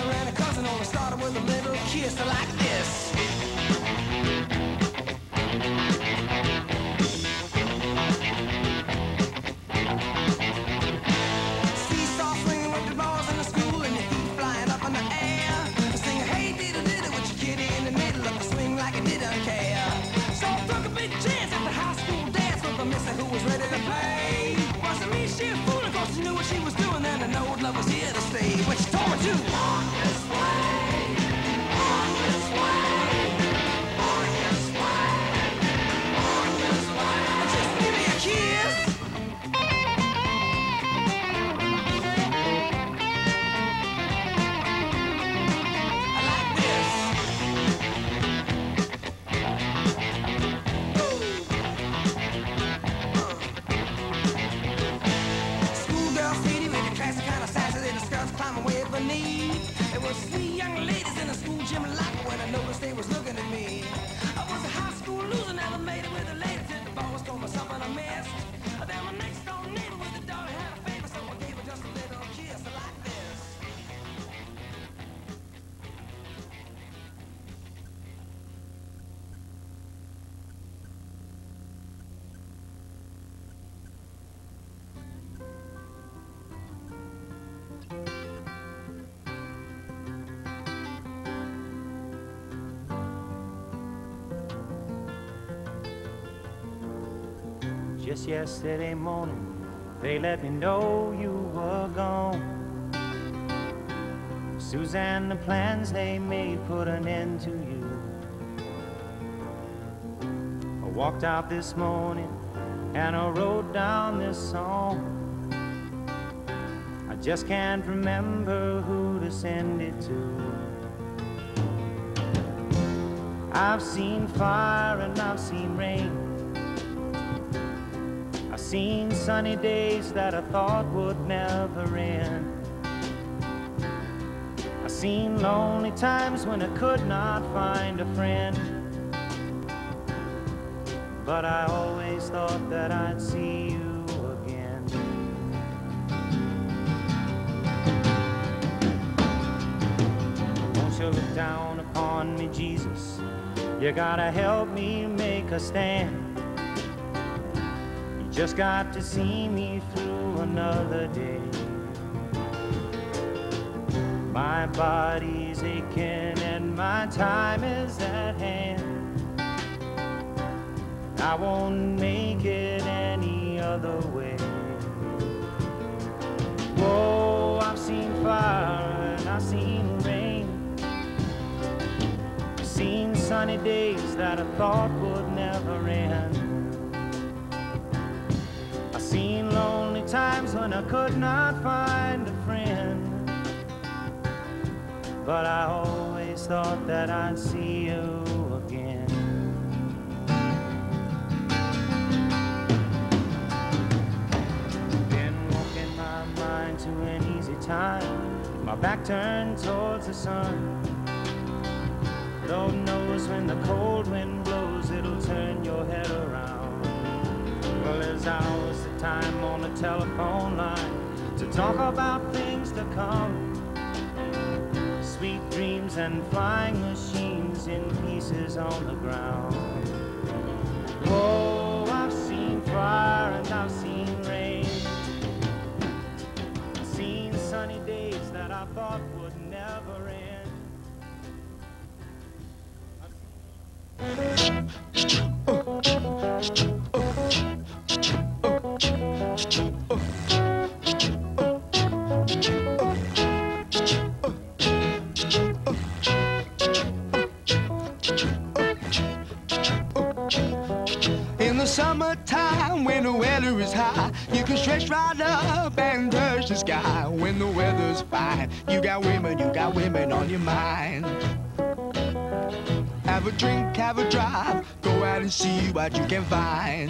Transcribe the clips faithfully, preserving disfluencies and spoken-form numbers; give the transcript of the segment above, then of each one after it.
brother and a cousin all started with a little kiss like this. Seesaw swinging with the balls in the school and your feet flying up in the air. Singing, hey, diddle diddle with your kitty in the middle of the swing like it didn't care. So I took a big chance at the high school dance with a mister who was ready to play. Wasn't me, she a fool, of course she knew what she was doing, and I know love was here to stay. But she told me to walk this way, walk this way, walk this way, walk this way. Just give me a kiss. I like this. Schoolgirl city with the classic kind of sassy little skirts climbing way beneath. There was three young ladies in the school gym locker when I noticed they was looking at me. I was a high school loser, never made it with the ladies. And the boss told me something I missed. Then my next door neighbor with the dog had a favor, so I gave her just a little kiss like this. Just yesterday morning, they let me know you were gone. Suzanne, the plans they made put an end to you. I walked out this morning and I wrote down this song. I just can't remember who to send it to. I've seen fire and I've seen rain. I've seen sunny days that I thought would never end. I've seen lonely times when I could not find a friend. But I always thought that I'd see you again. Won't you look down upon me, Jesus? You gotta help me make a stand. Just got to see me through another day. My body's aching and my time is at hand. I won't make it any other way. Whoa, I've seen fire and I've seen rain. I've seen sunny days that I thought would never end. Seen lonely times when I could not find a friend. But I always thought that I'd see you again. Been walking my mind to an easy time, my back turned towards the sun. Lord knows when the cold wind blows, it'll turn your head around. Well, there's hours of time on the telephone line to talk about things to come. Sweet dreams and flying machines in pieces on the ground. Oh, I've seen fire and I've seen rain. I've seen sunny days that I thought would never end. In the summertime, when the weather is high, you can stretch right up and touch the sky. When the weather's fine, you got women, you got women on your mind. Have a drink, have a drive, go out and see what you can find.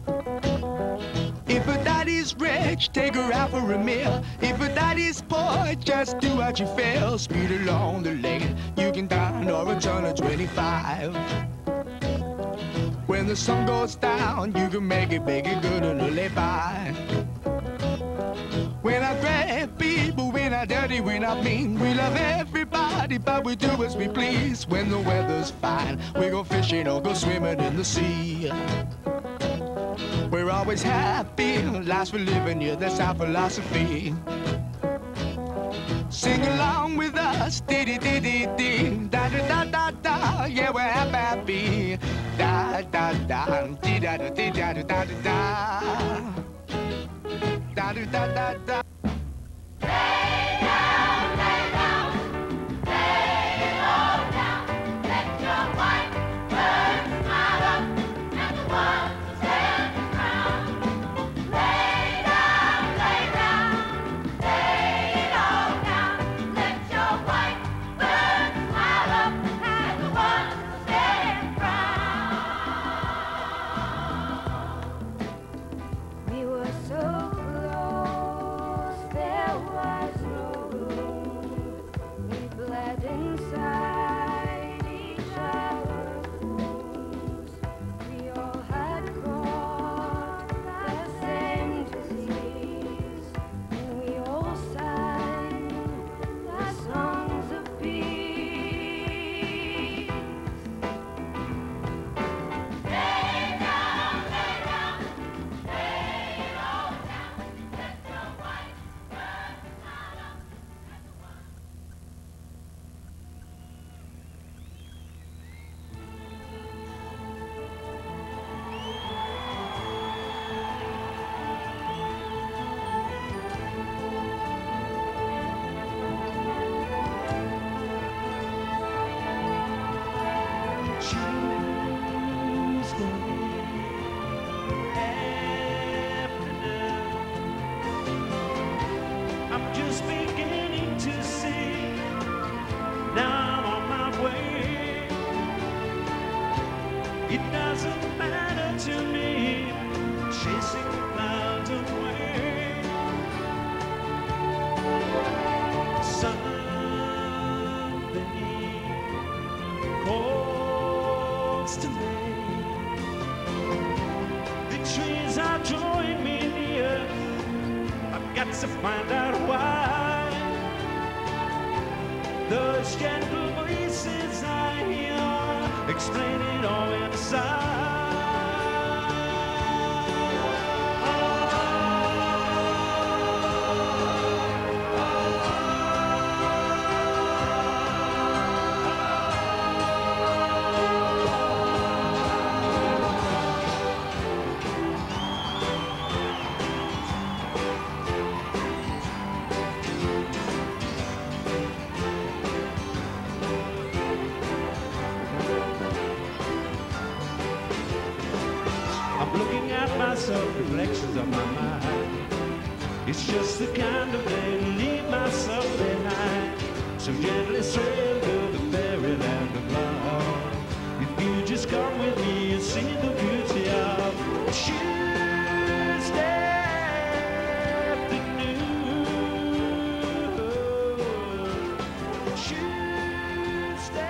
If a daddy's rich, take her out for a meal. If a daddy's poor, just do what you feel. Speed along the lane, you can dine or a ton of twenty-five. When the sun goes down, you can make it big and good and lay by. When I grab people rude, we're not dirty, we're not mean. We love everybody, but we do as we please. When the weather's fine, we go fishing or go swimming in the sea. We're always happy, lives we're living, yeah, that's our philosophy. Sing along with us, dee dee dee dee dee, da da da da da, yeah, we're happy, da da da, dee da da dee da da da da da da da da da. To find out why those gentle voices I hear explain it all inside. Reflections of my mind. It's just the kind of day to leave myself behind. So gently swim to the fairyland of love. If you just come with me and see the beauty of Tuesday afternoon. Tuesday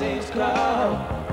Six Club.